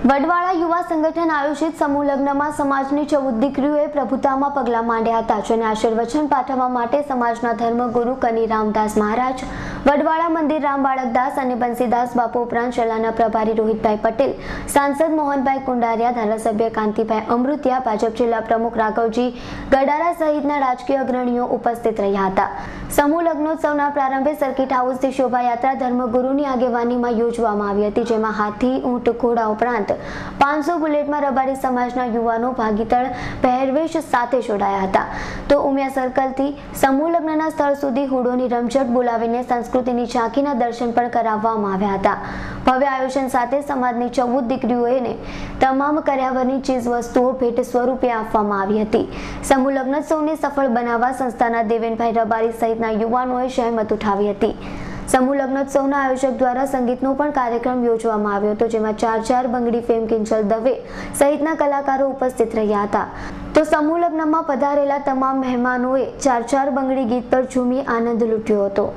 વડવાળા યુવા સંગઠન આયોજિત સમૂહ લગ્નમાં સમાજની 14 દીકરીઓએ પ્રભુતામાં પગલાં માંડ્યા હતા, જેને આશીર્વચન પાઠવવા માટે સમાજના ધર્મગુરુ કની રામદાસ મહારાજ, વડવાળા મંદિર રામ બાળકદાસ અને બંસીદાસ બાપુ ઉપરાંત જિલ્લાના પ્રભારી રોહિતભાઈ પટેલ, સાંસદ મોહનભાઈ કુંડારિયા, ધારાસભ્ય કાંતિભાઈ અમૃતિયા, ભાજપ જિલ્લા પ્રમુખ રાઘવજી ગડારા સહિતના રાજકીય અગ્રણીઓ ઉપસ્થિત રહ્યા હતા। સમૂહ લગ્નોત્સવના પ્રારંભે સર્કિટ હાઉસથી શોભાયાત્રા ધર્મગુરુની આગેવાનીમાં યોજવામાં આવી હતી, જેમાં હાથી, ઊંટ, ઘોડા ઉપરાંત 500 બુલેટમાં રબારી સમાજના યુવાનો ભાગીતળ પહેરવેશ સાથે જોડાયા હતા। તો ઉમિયા સર્કલથી સમૂહ લગ્નના સ્થળ સુધી હુડોની રમઝટ બોલાવીને સંસ્કૃતિની ઝાંખીના દર્શન પણ કરાવવામાં આવ્યા હતા। ભવ્ય આયોજન સાથે સમાજની 14 દીકરીઓને તમામ કર્યાવરની ચીજ વસ્તુઓ ભેટ સ્વરૂપે આપવામાં આવી હતી। સમૂહ લગ્નોત્સવને સફળ બનાવવા સંસ્થાના દેવેનભાઈ રબારી સહિતના યુવાનોએ જહેમત ઉઠાવી હતી। સમૂહ લગ્નોત્સવના આયોજક દ્વારા સંગીતનો પણ કાર્યક્રમ યોજવામાં આવ્યો હતો, જેમાં 4 બંગડી ફેમ કિંજલ દવે સહિતના કલાકારો ઉપસ્થિત રહ્યા હતા। તો સમૂહ લગ્નમાં પધારેલા તમામ મહેમાનોએ 4 બંગડી ગીત પર ઝૂમી આનંદ લૂંટ્યો હતો।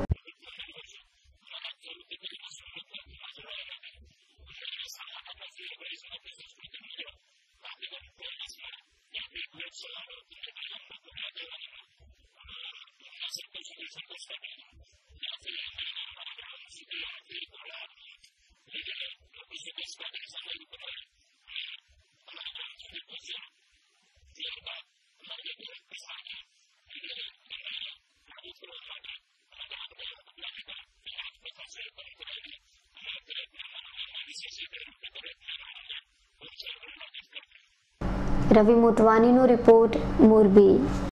રવિ મોટવાનીનો રિપોર્ટ, મોરબી।